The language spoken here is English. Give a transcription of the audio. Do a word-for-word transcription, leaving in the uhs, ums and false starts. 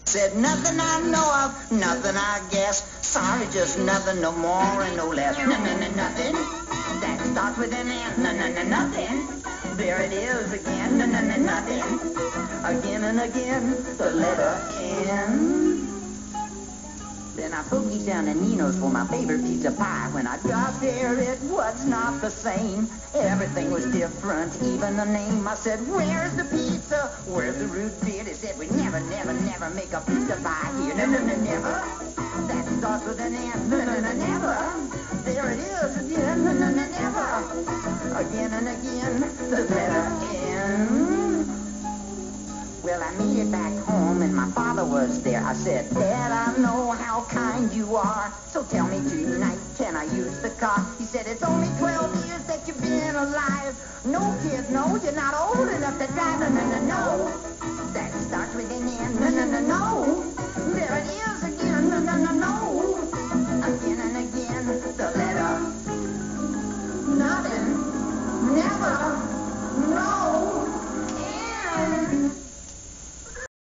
Said nothing I know of, nothing I guess. Sorry, just nothing, no more and no less. No, no, no, nothing. That starts with an N. No, no, no, nothing. There it is again. No, no, no, nothing. Again and again, the letter N. Then I boogied down to Nino's for my favorite pizza pie. When I got there, it was not the same. Everything was different, even the name. I said, where's the pizza? Where's the root beer? They said, we never, never, never make a pizza pie here. No, no, no, never. That starts with an N. No, no, no, never. There it is again. No, no, no, never. Again and again, the letter N. Well, I made it back home and my father was there. I said, Dad, I know how kind you are. So tell me tonight, can I use the car? He said, it's only twelve years that you've been alive. No, kid, no, you're not old enough to drive. No, no, no, no.